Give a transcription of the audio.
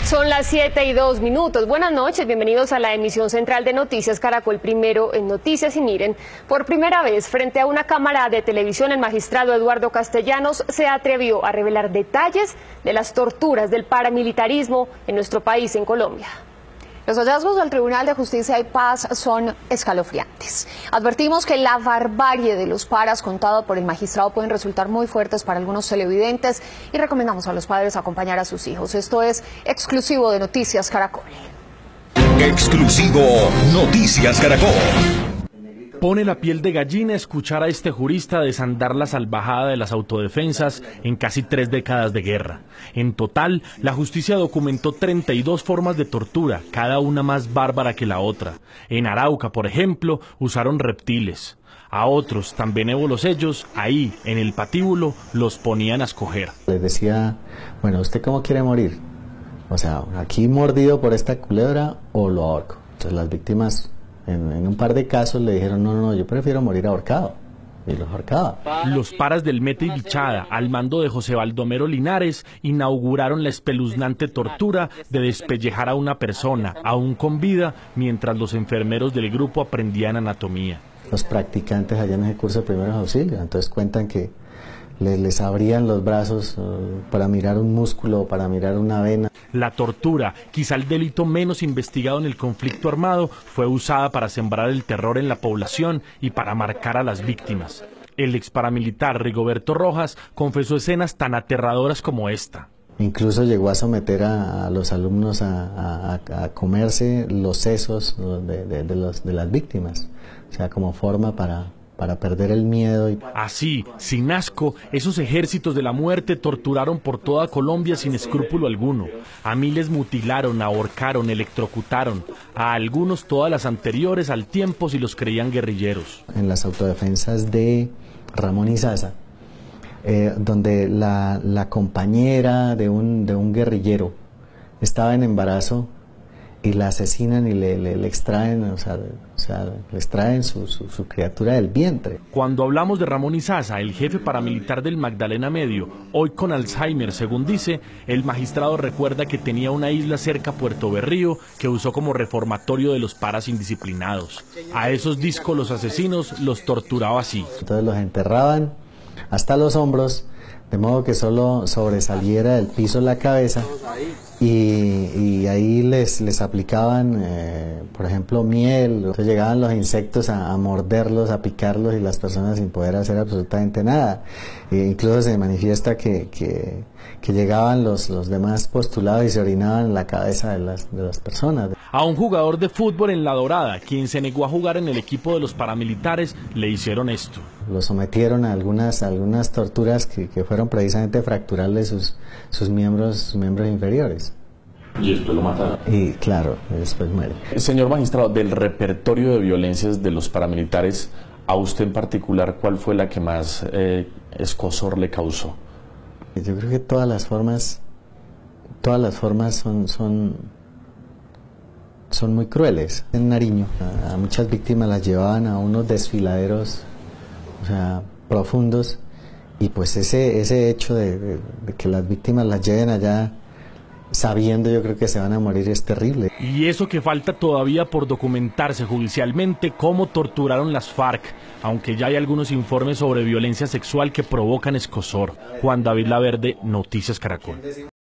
Son las 7:02. Buenas noches, bienvenidos a la emisión central de Noticias Caracol, primero en Noticias. Y miren, por primera vez frente a una cámara de televisión, el magistrado Eduardo Castellanos se atrevió a revelar detalles de las torturas del paramilitarismo en nuestro país, en Colombia. Los hallazgos del Tribunal de Justicia y Paz son escalofriantes. Advertimos que la barbarie de los paras contado por el magistrado pueden resultar muy fuertes para algunos televidentes y recomendamos a los padres acompañar a sus hijos. Esto es exclusivo de Noticias Caracol. Exclusivo Noticias Caracol. Pone la piel de gallina escuchar a este jurista desandar la salvajada de las autodefensas en casi 3 décadas de guerra. En total, la justicia documentó 32 formas de tortura, cada una más bárbara que la otra. En Arauca, por ejemplo, usaron reptiles. A otros, tan benévolos ellos, ahí, en el patíbulo, los ponían a escoger. Les decía, bueno, ¿usted cómo quiere morir? O sea, aquí mordido por esta culebra o lo ahorco. Entonces las víctimas, en un par de casos le dijeron, no, yo prefiero morir ahorcado. Y los ahorcaba. Los paras del Meta y Bichada, al mando de José Baldomero Linares, inauguraron la espeluznante tortura de despellejar a una persona, aún con vida, mientras los enfermeros del grupo aprendían anatomía. Los practicantes allá en ese curso de primeros auxilios, entonces cuentan que les abrían los brazos para mirar un músculo, para mirar una vena. La tortura, quizá el delito menos investigado en el conflicto armado, fue usada para sembrar el terror en la población y para marcar a las víctimas. El ex paramilitar Rigoberto Rojas confesó escenas tan aterradoras como esta. Incluso llegó a someter a los alumnos a comerse los sesos de las víctimas, o sea, como forma para perder el miedo. Así, sin asco, esos ejércitos de la muerte torturaron por toda Colombia sin escrúpulo alguno. A miles mutilaron, ahorcaron, electrocutaron. A algunos todas las anteriores al tiempo si los creían guerrilleros. En las autodefensas de Ramón y Zaza, donde la compañera de un guerrillero estaba en embarazo y la asesinan y le extraen, o sea, le extraen su criatura del vientre. Cuando hablamos de Ramón Izaza, el jefe paramilitar del Magdalena Medio, hoy con Alzheimer, según dice, el magistrado recuerda que tenía una isla cerca a Puerto Berrío que usó como reformatorio de los paras indisciplinados. A esos díscolos asesinos los torturaba así. Entonces los enterraban hasta los hombros, de modo que solo sobresaliera del piso la cabeza, y ahí les aplicaban, por ejemplo, miel. Entonces llegaban los insectos a morderlos, a picarlos, y las personas sin poder hacer absolutamente nada. Incluso se manifiesta que llegaban los demás postulados y se orinaban en la cabeza de las personas. A un jugador de fútbol en La Dorada, quien se negó a jugar en el equipo de los paramilitares, le hicieron esto. Lo sometieron a algunas torturas que fueron precisamente fracturarle sus miembros inferiores. Y después lo mataron. Y claro, después muere. Señor magistrado, del repertorio de violencias de los paramilitares, a usted en particular, ¿cuál fue la que más escozor le causó? Yo creo que todas las formas son muy crueles. En Nariño, a muchas víctimas las llevaban a unos desfiladeros, o sea, profundos, y pues ese hecho de que las víctimas las lleven allá sabiendo, yo creo que se van a morir, es terrible. Y eso que falta todavía por documentarse judicialmente, cómo torturaron las FARC, aunque ya hay algunos informes sobre violencia sexual que provocan escozor. Juan David Laverde, Noticias Caracol.